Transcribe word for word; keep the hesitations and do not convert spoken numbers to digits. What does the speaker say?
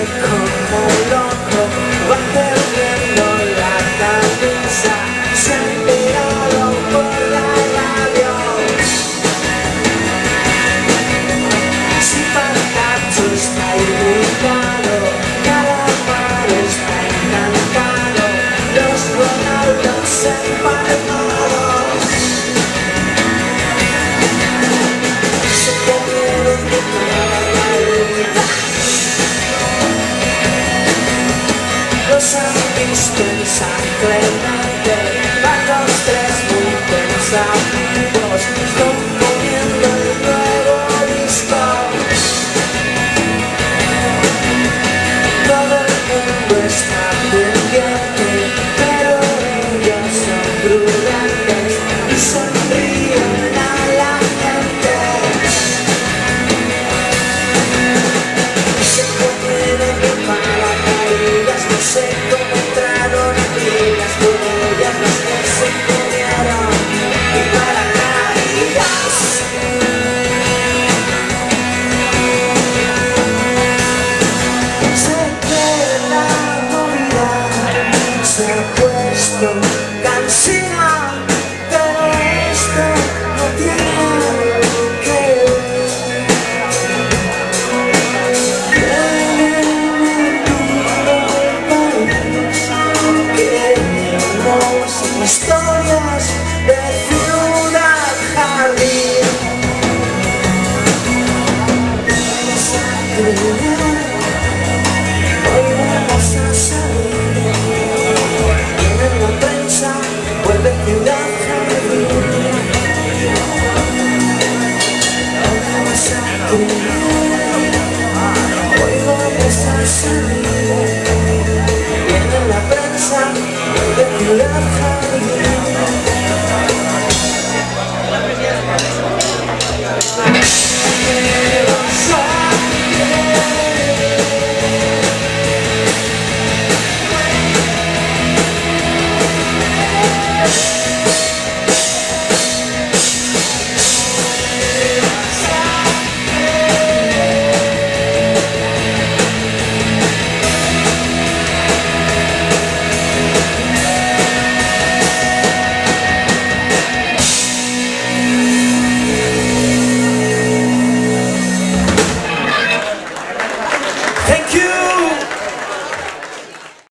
como loco, va perdiendo la cabeza, se ha enterado por la radio. Si Pantacho está irritado, Calamar está encantado, los Ronaldos empalmados se comieron de margarita. Los han visto en San Clemente, van los tres muy pensativos, componiendo el nuevo disco. Todo el mundo está pendiente, pero ellos son prudentes y sonríen a la gente. Se comieron de paracaídas, no sé cómo entraron aquí las botellas, las que se comieron y paracaídas. Sé que la movida se ha puesto cansina, pero esto no tiene que ver. Queremos historias de ciudad jardín. Hoy vamos a salir, viene la prensa, vuelve ciudad jardín. Nagasaqui, hoy vamos a salir, viene la prensa, vuelve ciudad jardín.